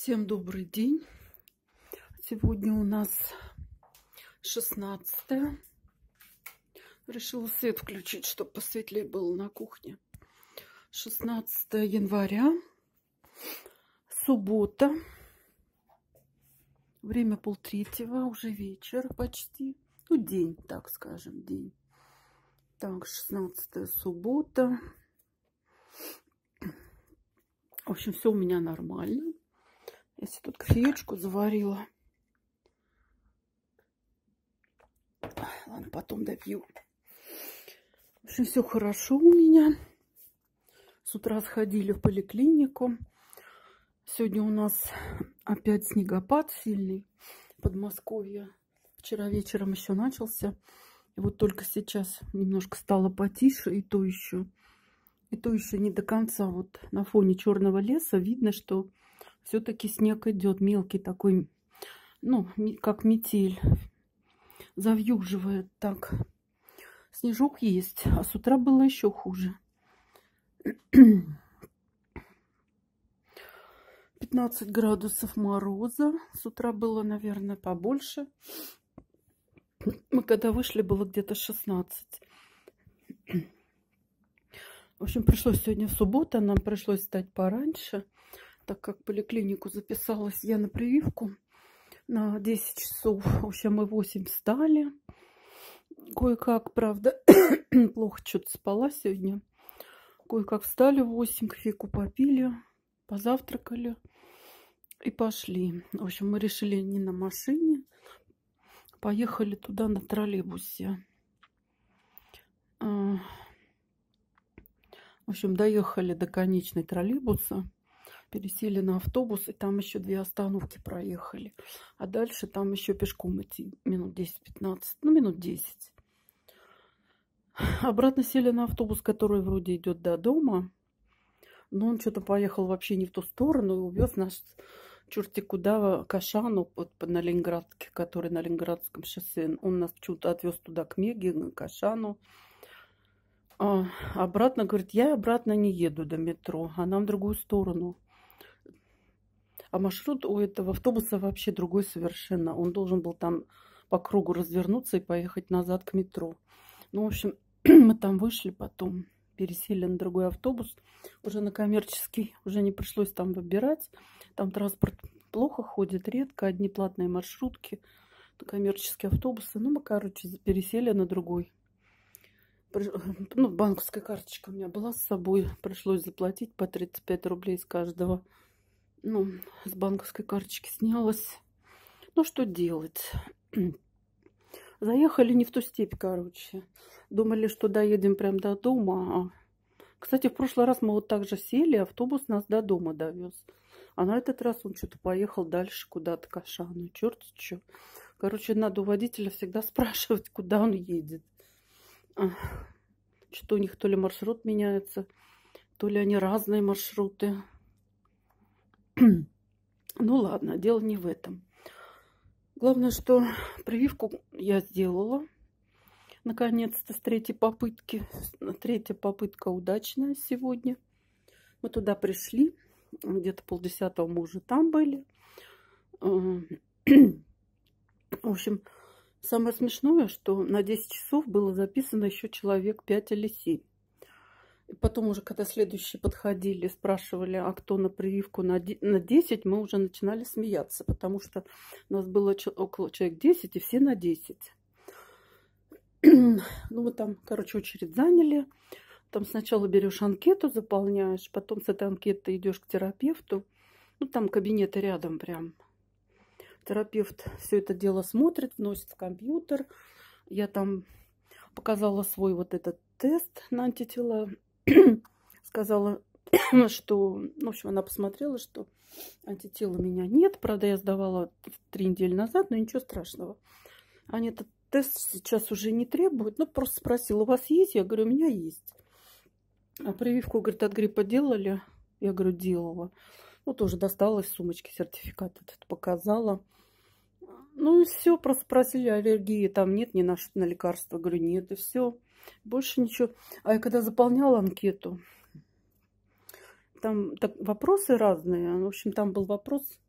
Всем добрый день. Сегодня у нас 16-е. Решила свет включить, чтобы посветлее было на кухне. 16 января. Суббота. Время 2:30, уже вечер почти. Ну, день, так скажем, день. Так, 16 суббота. В общем, все у меня нормально. Я себе тут кофеечку заварила. Ладно, потом допью. В общем, все хорошо у меня. С утра сходили в поликлинику. Сегодня у нас опять снегопад сильный в Подмосковье. Вчера вечером еще начался. И вот только сейчас немножко стало потише, и то еще не до конца. Вот на фоне черного леса видно, что все-таки снег идет мелкий такой, ну, как метель. Завьюживает так. Снежок есть, а с утра было еще хуже. 15 градусов мороза. С утра было, наверное, побольше. Мы когда вышли, было где-то 16. В общем, пришлось сегодня суббота, нам пришлось встать пораньше, так как в поликлинику записалась я на прививку на 10 часов. В общем, мы в 8 встали. Кое-как, правда, плохо что-то спала сегодня. Кое-как встали в 8, кофейку попили, позавтракали и пошли. В общем, мы решили не на машине. Поехали туда на троллейбусе. В общем, доехали до конечной троллейбуса. Пересели на автобус, и там еще 2 остановки проехали. А дальше там еще пешком идти минут 10-15, ну минут 10. Обратно сели на автобус, который вроде идет до дома. Но он что-то поехал вообще не в ту сторону и увез нас черти куда, к Ашану, на Ленинградке, который на Ленинградском шоссе. Он нас почему-то отвез туда, к Меге, к Ашану. А обратно, говорит, я обратно не еду до метро, а нам в другую сторону. А маршрут у этого автобуса вообще другой совершенно. Он должен был там по кругу развернуться и поехать назад к метро. Ну, в общем, мы там вышли потом, пересели на другой автобус, уже на коммерческий, уже не пришлось там выбирать. Там транспорт плохо ходит, редко, одни платные маршрутки, коммерческие автобусы. Ну, мы, короче, пересели на другой. Ну, банковская карточка у меня была с собой, пришлось заплатить по 35 рублей с каждого. Ну, с банковской карточки снялась. Ну, что делать? Заехали не в ту степь, короче. Думали, что доедем прям до дома. Кстати, в прошлый раз мы вот так же сели, автобус нас до дома довез. А на этот раз он что-то поехал дальше куда-то к Ашану. Черт что. Короче, надо у водителя всегда спрашивать, куда он едет. Что у них то ли маршрут меняется, то ли они разные маршруты. Ну ладно, дело не в этом. Главное, что прививку я сделала. Наконец-то с 3-й попытки. 3-я попытка удачная сегодня. Мы туда пришли. Где-то 9:30 мы уже там были. В общем, самое смешное, что на 10 часов было записано еще человек 5 или 7. И потом уже, когда следующие подходили, спрашивали, а кто на прививку на 10, мы уже начинали смеяться, потому что у нас было около человек 10, и все на 10. Ну, мы там, короче, очередь заняли. Там сначала берешь анкету, заполняешь, потом с этой анкеты идешь к терапевту. Ну, там кабинеты рядом прям. Терапевт все это дело смотрит, вносит в компьютер. Я там показала свой вот этот тест на антитела. Сказала, что... В общем, она посмотрела, что антител у меня нет. Правда, я сдавала 3 недели назад, но ничего страшного. Они этот тест сейчас уже не требуют. Ну, просто спросила, у вас есть? Я говорю, у меня есть. А прививку, говорит, от гриппа делали? Я говорю, делала. Ну, тоже достала из сумочки сертификат этот, показала. Ну и все, просто спросили, аллергии там нет, ни на лекарства. Говорю, нет, и все. Больше ничего. А я когда заполняла анкету, там так, вопросы разные. В общем, там был вопрос,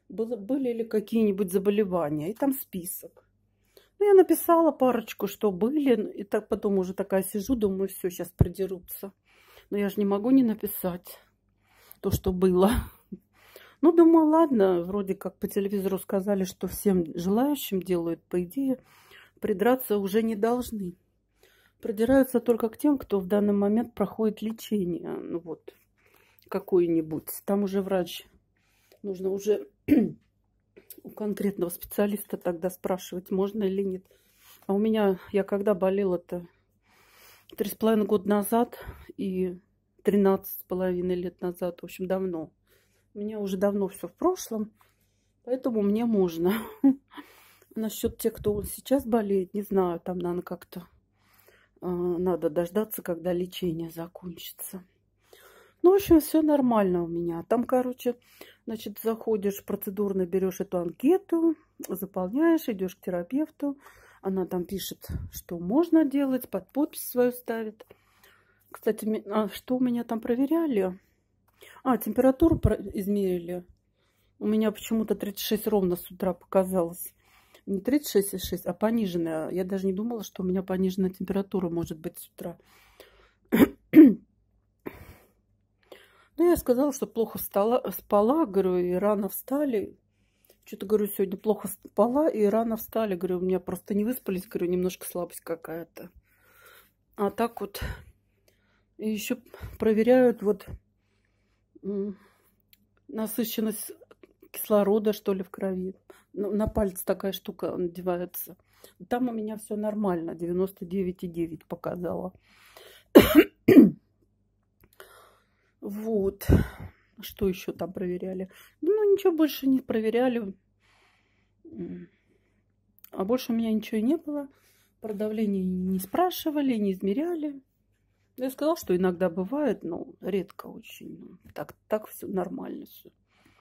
были ли какие-нибудь заболевания. И там список. Ну, я написала парочку, что были. И так потом уже такая сижу, думаю, все, сейчас придерутся. Но я же не могу не написать то, что было. Ну, думаю, ладно, вроде как по телевизору сказали, что всем желающим делают, по идее, придраться уже не должны. Придираются только к тем, кто в данный момент проходит лечение. Ну вот, какое-нибудь. Там уже врач. Нужно уже у конкретного специалиста тогда спрашивать, можно или нет. А у меня, я когда болела-то 3,5 года назад и 13,5 лет назад, в общем, давно. У меня уже давно все в прошлом, поэтому мне можно. Насчет тех, кто сейчас болеет, не знаю, там, наверное, как-то надо дождаться, когда лечение закончится. Ну, в общем, все нормально у меня. Там, короче, значит, заходишь, процедурно берешь эту анкету, заполняешь, идешь к терапевту. Она там пишет, что можно делать, под подпись свою ставит. Кстати, что у меня там проверяли? Температуру измерили. У меня почему-то 36 ровно с утра показалось. Не 36,6, а пониженная. Я даже не думала, что у меня пониженная температура может быть с утра. Ну, я сказала, что плохо спала, говорю, и рано встали. Что-то, говорю, сегодня плохо спала и рано встали. Говорю, у меня просто не выспались, говорю, немножко слабость какая-то. А так вот. И еще проверяют вот насыщенность кислорода, что ли, в крови. На палец такая штука надевается. Там у меня все нормально. 99,9 показала. Вот. Что еще там проверяли? Ну, ничего больше не проверяли. А больше у меня ничего и не было. Про давление не спрашивали, не измеряли. Я сказала, что иногда бывает, но редко очень. Так все нормально. Все.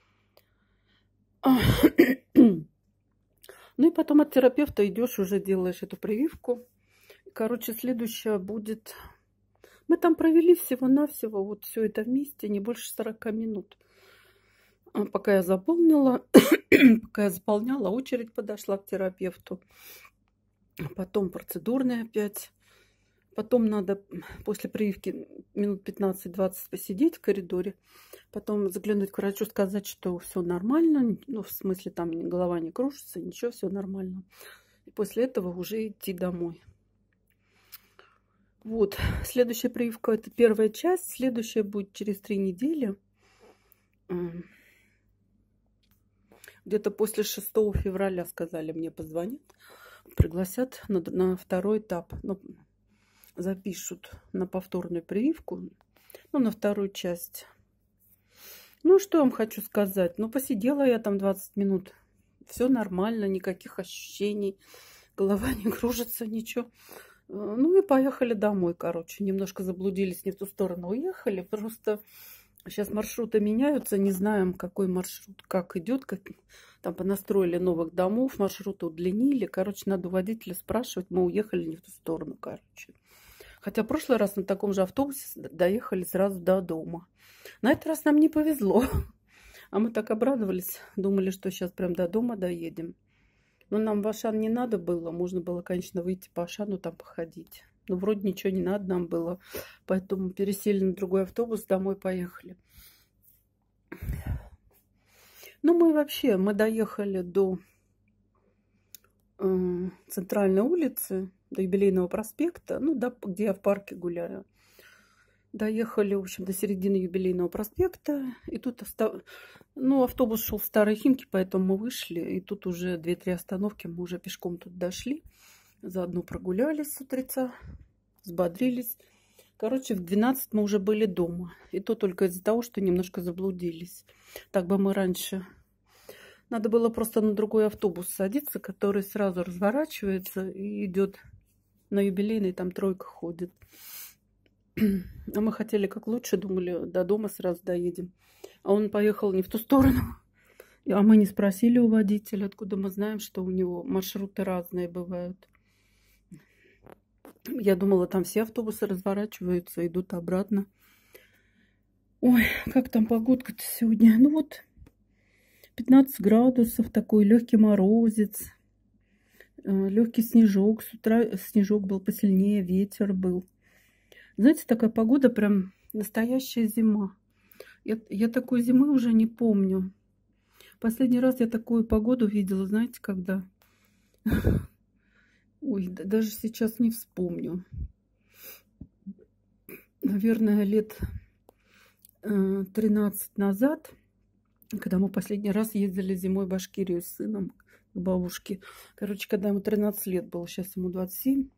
Ну и потом от терапевта идешь, уже делаешь эту прививку. Короче, следующая будет... Мы там провели всего-навсего вот все это вместе, не больше 40 минут. Пока я заполняла, очередь подошла к терапевту. Потом процедурная опять. Потом надо после прививки минут 15-20 посидеть в коридоре. Потом заглянуть к врачу, сказать, что все нормально. Ну, в смысле, там голова не кружится, ничего, все нормально. И после этого уже идти домой. Вот. Следующая прививка – это первая часть. Следующая будет через 3 недели. Где-то после 6 февраля, сказали, мне позвонят. Пригласят на второй этап. Ну, запишут на повторную прививку. Ну, на вторую часть. Ну, что я вам хочу сказать. Ну, посидела я там 20 минут. Все нормально, никаких ощущений. Голова не кружится, ничего. Ну, и поехали домой, короче. Немножко заблудились, не в ту сторону уехали. Просто сейчас маршруты меняются. Не знаем, какой маршрут, как идет. Там понастроили новых домов, маршруты удлинили. Короче, надо у водителя спрашивать. Мы уехали не в ту сторону, короче. Хотя в прошлый раз на таком же автобусе доехали сразу до дома. На этот раз нам не повезло. А мы так обрадовались. Думали, что сейчас прям до дома доедем. Но нам в Ашан не надо было. Можно было, конечно, выйти по Ашану, там походить. Но вроде ничего не надо нам было. Поэтому пересели на другой автобус, домой поехали. Ну, мы доехали до центральной улицы, до Юбилейного проспекта, ну, где я в парке гуляю. Доехали, в общем, до середины Юбилейного проспекта. И тут автобус шел в Старой Химки, поэтому мы вышли. И тут уже 2-3 остановки, мы уже пешком тут дошли. Заодно прогулялись с утреца, взбодрились. Короче, в 12 мы уже были дома. И то только из-за того, что немножко заблудились. Так бы мы раньше... Надо было просто на другой автобус садиться, который сразу разворачивается и идет на Юбилейный, там тройка ходит. А мы хотели как лучше, думали, до дома сразу доедем. А он поехал не в ту сторону. А мы не спросили у водителя, откуда мы знаем, что у него маршруты разные бывают. Я думала, там все автобусы разворачиваются, идут обратно. Ой, как там погодка-то сегодня? Ну вот, 15 градусов, такой легкий морозец, легкий снежок. С утра снежок был посильнее, ветер был. Знаете, такая погода, прям настоящая зима. Я такой зимы уже не помню. Последний раз я такую погоду видела, знаете, когда? Ой, даже сейчас не вспомню. Наверное, лет 13 назад, когда мы последний раз ездили зимой в Башкирию с сыном к бабушке. Короче, когда ему 13 лет было, сейчас ему 27,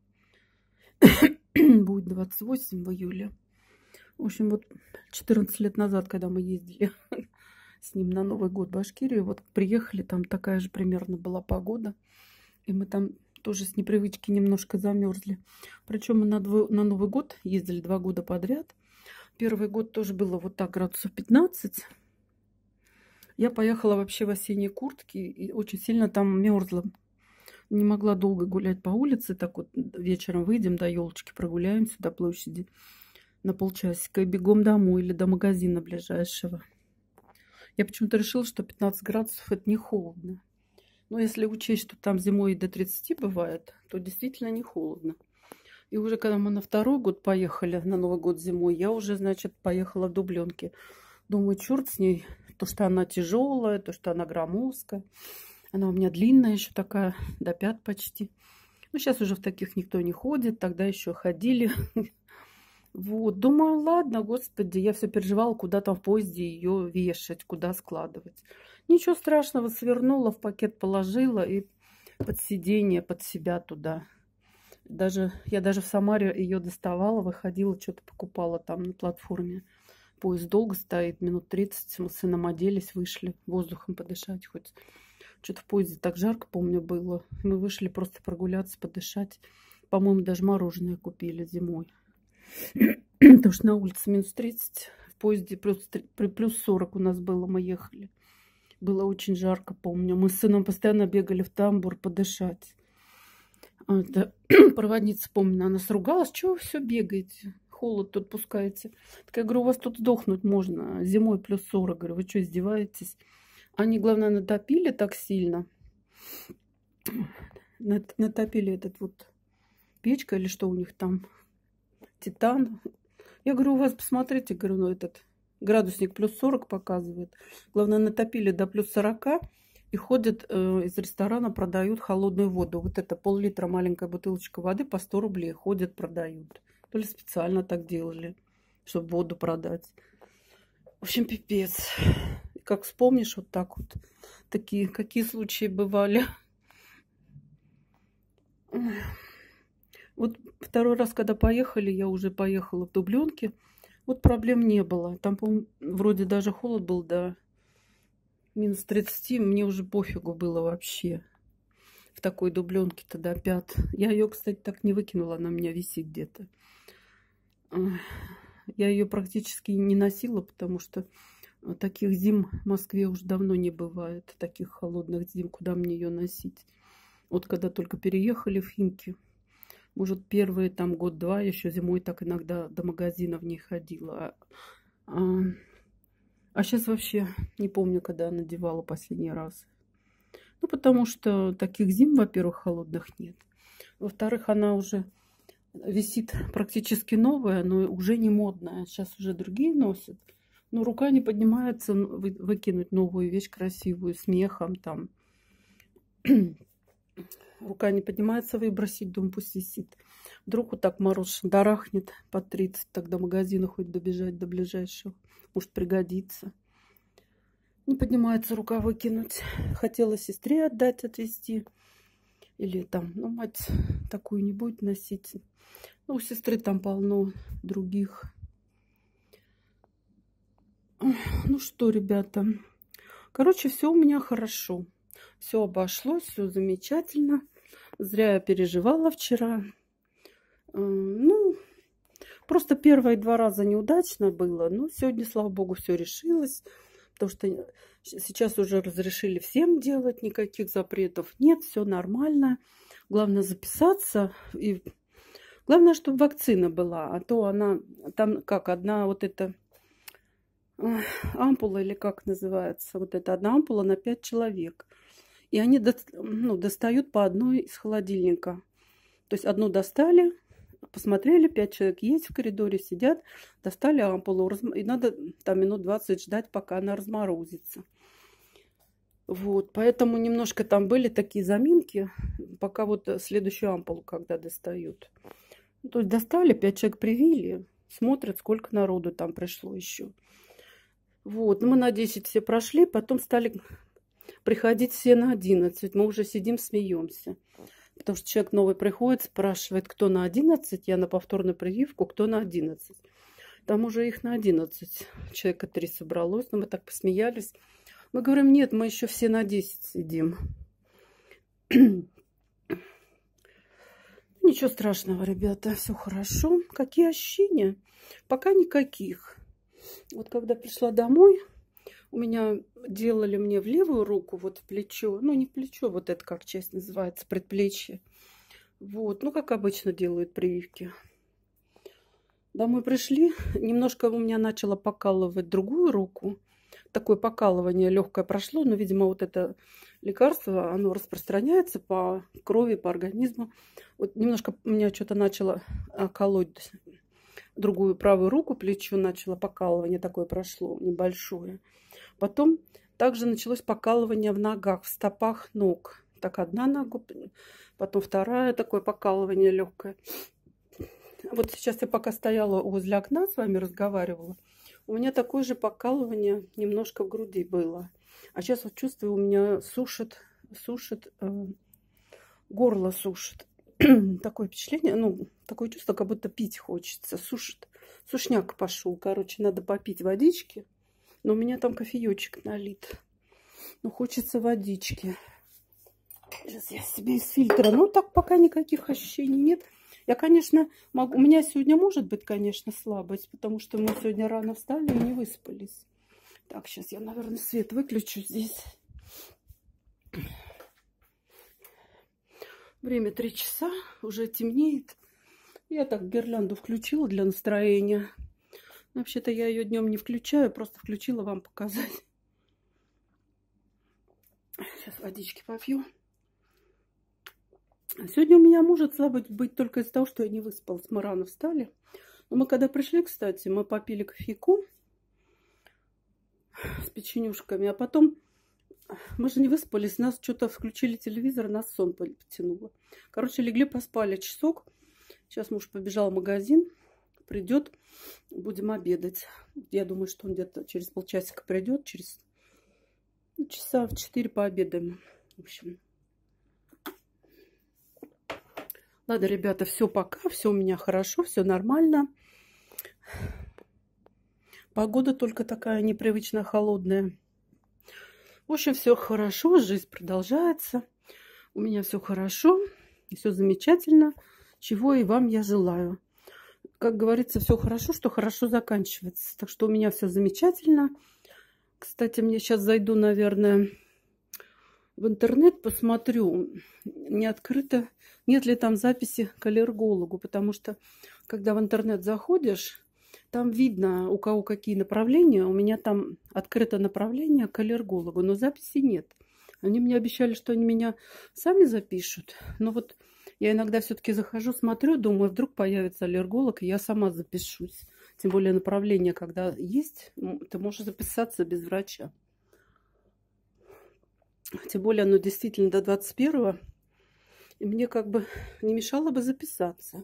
будет 28 в июле. В общем, вот 14 лет назад, когда мы ездили с ним на Новый год в Башкирию, вот приехали, там такая же примерно была погода. И мы там тоже с непривычки немножко замерзли. Причем мы на Новый год ездили 2 года подряд. Первый год тоже было вот так, градусов 15. Я поехала вообще в осенней куртке и очень сильно там мерзла. Не могла долго гулять по улице. Так вот вечером выйдем до елочки, прогуляемся до площади на полчасика и бегом домой или до магазина ближайшего. Я почему-то решила, что 15 градусов это не холодно. Но если учесть, что там зимой и до 30 бывает, то действительно не холодно. И уже когда мы на 2-й год поехали, на Новый год зимой, я уже, значит, поехала в дубленке. Думаю, черт с ней, то, что она тяжелая, то, что она громоздкая. Она у меня длинная еще такая, до пят почти. Ну, сейчас уже в таких никто не ходит, тогда еще ходили. Вот, думаю, ладно, господи, я все переживала, куда там в поезде ее вешать, куда складывать. Ничего страшного, свернула, в пакет положила и под сиденье, под себя туда. Я даже в Самаре ее доставала, выходила, что-то покупала там на платформе. Поезд долго стоит, минут 30, мы с сыном оделись, вышли воздухом подышать хоть. Что-то в поезде так жарко, помню, было. Мы вышли просто прогуляться, подышать. По-моему, даже мороженое купили зимой. Потому что на улице минус 30, в поезде плюс 40 у нас было, мы ехали. Было очень жарко, помню. Мы с сыном постоянно бегали в тамбур подышать. Проводница, помню, она сругалась. Чего вы все бегаете? Холод тут пускаете. Так я говорю, у вас тут сдохнуть можно. Зимой плюс 40. Говорю, вы что, издеваетесь? Они, главное, натопили так сильно. Натопили этот вот печка или что у них там. Титан. Я говорю, у вас, посмотрите, говорю, ну этот градусник плюс 40 показывает. Главное, натопили до плюс 40 и ходят из ресторана, продают холодную воду. Вот это пол-литра маленькая бутылочка воды по 100 рублей ходят, продают. То ли специально так делали, чтобы воду продать. В общем, пипец. Как вспомнишь, вот так вот. Какие случаи бывали. Вот 2-й раз, когда поехали, я уже поехала в Дубленке. Вот проблем не было. Там, по-моему, вроде даже холод был до минус 30. Мне уже пофигу было вообще. В такой Дубленке-то до 5. Я ее, кстати, так не выкинула. Она у меня висит где-то. Я ее практически не носила, потому что таких зим в Москве уже давно не бывает. Таких холодных зим, куда мне ее носить. Вот когда только переехали в Химки. Может, первые там год-два еще зимой так иногда до магазина в ней ходила. А сейчас вообще не помню, когда надевала последний раз. Ну, потому что таких зим, во-первых, холодных нет. Во-вторых, она уже висит практически новая, но уже не модная. Сейчас уже другие носят. Но рука не поднимается выкинуть новую вещь красивую, с мехом там. Рука не поднимается выбросить, думаю, пусть висит. Вдруг вот так мороз дарахнет по 30, тогда магазина хоть добежать до ближайшего. Может, пригодится. Не поднимается рука выкинуть. Хотела сестре отдать, отвезти. Или там, ну, мать такую не будет носить. Ну, у сестры там полно других. Ну что, ребята. Короче, все у меня хорошо. Все обошлось, все замечательно. Зря я переживала вчера. Ну, просто первые 2 раза неудачно было. Но сегодня, слава богу, все решилось. Потому что сейчас уже разрешили всем делать, никаких запретов нет, все нормально. Главное записаться. И главное, чтобы вакцина была. А то она там как одна вот эта ампула, или как называется, вот эта одна ампула на 5 человек. И они достают по одной из холодильника. То есть одну достали, посмотрели, 5 человек есть в коридоре, сидят, достали ампулу, и надо там минут 20 ждать, пока она разморозится. Вот, поэтому немножко там были такие заминки, пока вот следующую ампулу, когда достают. То есть достали, 5 человек привили, смотрят, сколько народу там пришло еще. Вот, мы на 10 все прошли, потом стали приходить все на 11. Мы уже сидим, смеемся. Потому что человек новый приходит, спрашивает, кто на 11, я на повторную прививку, кто на 11. Там уже их на 11. Человека 3 собралось, но мы так посмеялись. Мы говорим, нет, мы еще все на 10 сидим. Ничего страшного, ребята, все хорошо. Какие ощущения? Пока никаких. Вот когда пришла домой, у меня делали мне в левую руку, вот в плечо, ну не в плечо, вот это как часть называется, предплечье. Вот, ну как обычно делают прививки. Домой пришли, немножко у меня начало покалывать другую руку. Такое покалывание легкое прошло, но, видимо, вот это лекарство, оно распространяется по крови, по организму. Вот немножко у меня что-то начало колоть другую правую руку, плечо начало покалывание такое прошло, небольшое. Потом также началось покалывание в ногах, в стопах ног. Так одна нога, потом вторая, такое покалывание легкое. Вот сейчас я пока стояла возле окна, с вами разговаривала, у меня такое же покалывание немножко в груди было. А сейчас вот чувствую, у меня сушит, горло сушит. Такое впечатление, ну, такое чувство, как будто пить хочется, сушит. Сушняк пошел, короче, надо попить водички. Но у меня там кофеечек налит. Ну, хочется водички. Сейчас я себе из фильтра. Ну, так пока никаких ощущений нет. Я, конечно, могу... У меня сегодня может быть, конечно, слабость, потому что мы сегодня рано встали и не выспались. Так, сейчас я, наверное, свет выключу здесь. Время 3 часа, уже темнеет. Я так гирлянду включила для настроения. Вообще-то я ее днем не включаю, просто включила вам показать. Сейчас водички попью. Сегодня у меня может слабость быть только из-за того, что я не выспалась. Мы рано встали. Но мы когда пришли, кстати, мы попили кофейку с печенюшками, а потом мы же не выспались, нас что-то включили телевизор, нас сон потянуло. Короче, легли, поспали часок. Сейчас муж побежал в магазин, придет, будем обедать. Я думаю, что он где-то через полчасика придет, через часа в 4 пообедаем. В общем. Ладно, ребята, все пока, все у меня хорошо, все нормально. Погода только такая непривычно холодная. В общем, все хорошо, жизнь продолжается. У меня все хорошо, все замечательно, чего и вам я желаю. Как говорится, все хорошо, что хорошо заканчивается. Так что у меня все замечательно. Кстати, мне сейчас зайду, наверное, в интернет, посмотрю, не открыто, нет ли там записи к аллергологу. Потому что, когда в интернет заходишь, там видно, у кого какие направления. У меня там открыто направление к аллергологу, но записи нет. Они мне обещали, что они меня сами запишут. Но вот я иногда все-таки захожу, смотрю, думаю, вдруг появится аллерголог, и я сама запишусь. Тем более направление, когда есть, ты можешь записаться без врача. Тем более оно действительно до 21-го. И мне как бы не мешало бы записаться.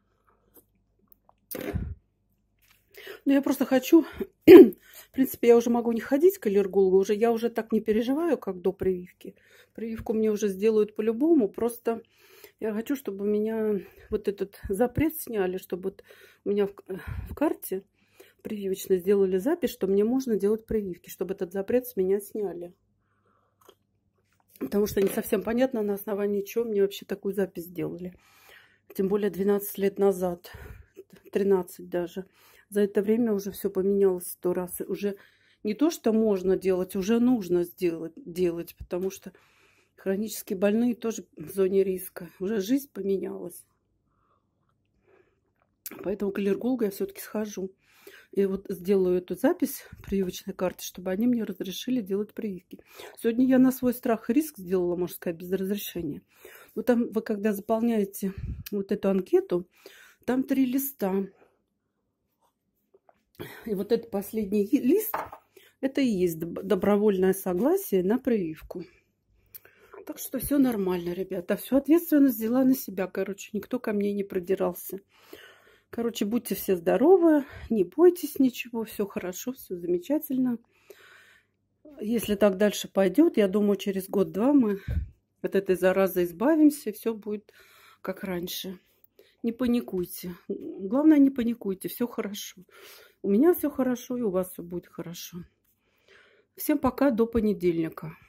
Но я просто хочу... В принципе, я уже могу не ходить к аллергологу. Я уже так не переживаю, как до прививки. Прививку мне уже сделают по-любому. Просто я хочу, чтобы у меня вот этот запрет сняли. Чтобы вот у меня в карте прививочной сделали запись, что мне можно делать прививки. Чтобы этот запрет с меня сняли. Потому что не совсем понятно, на основании чего мне вообще такую запись сделали. Тем более 12 лет назад. 13 даже. За это время уже все поменялось 100 раз. Уже не то, что можно делать, уже нужно делать. Потому что хронически больные тоже в зоне риска. Уже жизнь поменялась. Поэтому к аллергологу я все-таки схожу. И вот сделаю эту запись прививочной карты, чтобы они мне разрешили делать прививки. Сегодня я на свой страх и риск сделала, можно сказать, без разрешения. Вот там вы, когда заполняете вот эту анкету, там 3 листа. И вот этот последний лист, это и есть добровольное согласие на прививку. Так что все нормально, ребята. Всю ответственность взяла на себя. Короче, никто ко мне не продирался. Короче, будьте все здоровы, не бойтесь ничего, все хорошо, все замечательно. Если так дальше пойдет, я думаю, через год-два мы от этой заразы избавимся, и все будет как раньше. Не паникуйте. Главное, не паникуйте, все хорошо. У меня все хорошо, и у вас все будет хорошо. Всем пока, до понедельника.